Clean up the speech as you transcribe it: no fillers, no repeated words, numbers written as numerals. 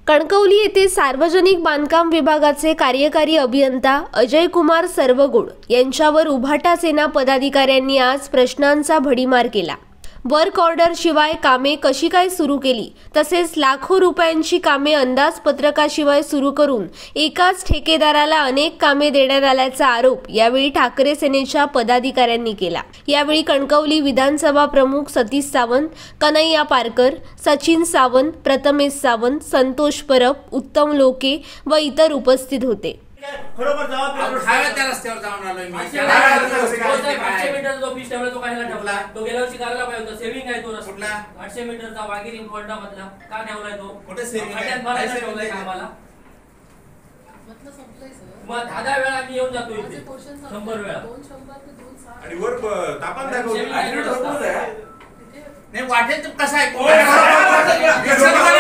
कणकवली येथे सार्वजनिक बांधकाम विभागाचे कार्यकारी अभियंता अजय कुमार सर्वगुड यांच्यावर उभाटा सेना पदाधिकाऱ्यांनी आज प्रश्नांचा भडीमार केला। वर्क ऑर्डर शिवाय कामे कशी काय सुरू केली, तसेच लाखो रुपयांची कामे अंदाजपत्रकाशिवाय सुरू करून एकाच ठेकेदाराला अनेक कामे देण्यात आल्याचा आरोप यावेळी ठाकरे सेनेच्या पदाधिकाऱ्यांनी केला। यावेळी कणकवली विधानसभा प्रमुख सतीश सावंत, कन्हैया पारकर, सचिन सावंत, प्रथमेश सावंत, संतोष परब, उत्तम लोके व इतर उपस्थित होते। खरोबर जबाबदार हायवे त्या रस्त्यावर जाऊन आलोय मी। 800 मीटर जो पीस ठेवला तो कायला ठेवला? तो गेल्या वर्षी करायला पाहिजे होता। सेव्हिंग आहे तो रस्ता कुठला? 800 मीटरचा वागिरी फॉल्टा मधला का ठेवलाय तो? कुठे सेव्हिंग आहे? खड्ड्यात भरायला ठेवलाय का आम्हाला? मतलब संपलाय सर। मग 10 वेळा मी येऊन जातो इथे 100 वेळा। 200 ते 260 आणि वर तापण दाखवतो। सेव्हिंग आहे. नाही वाटेल तर कसं आहे?